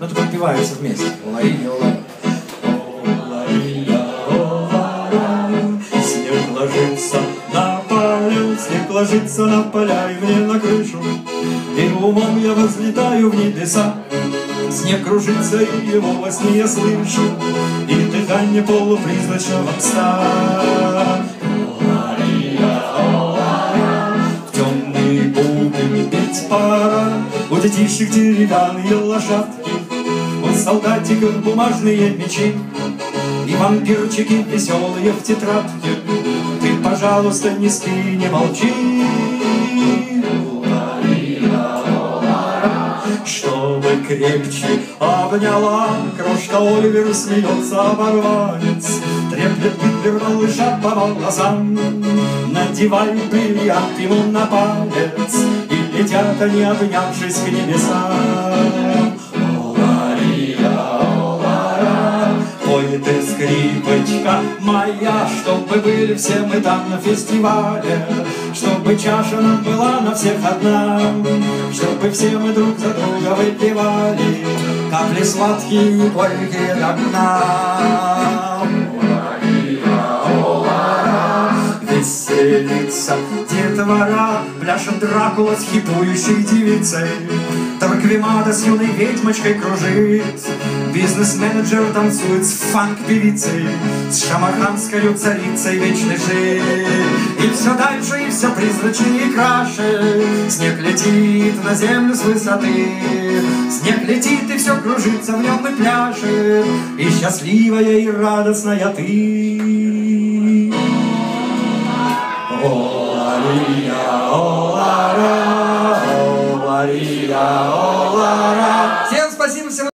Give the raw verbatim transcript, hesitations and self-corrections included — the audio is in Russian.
Ну, это подпевается вместе. Олария, олария, олария, снег ложится на поля, снег ложится на поля и мне на крышу. И умом я возлетаю в небеса. Снег кружится, и его во сне я слышу, и дыхание полупризрачного пса. Олария, олария, в темные будни петь пора. У детишек деревянные лошадки, у солдатиков бумажные мечи, и вампирчики веселые в тетрадке. Ты, пожалуйста, не спи, не молчи. Чтобы крепче обняла, крошка Оливер, смеется оборванец. Треплет Гитлер малыша по волосам, надевает бриллиант ему на палец, и летят они, обнявшись, к небесам. Олария, олара, пой ты, скрипочка моя, чтобы были все мы там на фестивале, чтобы чаша нам была на всех одна, чтобы все мы друг за друга выпивали капли сладкие и горькие до дна. Олария, олара, веселится детвора, пляшет Дракула с хипующей девицей, Торквемада с юной ведьмочкой кружит, бизнес-менеджер танцует с фанк-певицей, с шамаханской царицей вечной жизни. И все дальше, и все призрачнее и краше. Снег летит на землю с высоты, снег летит, и все кружится в нем и пляшет, и счастливая и радостная ты. Олария, олара, олария, олара. Всем спасибо, всем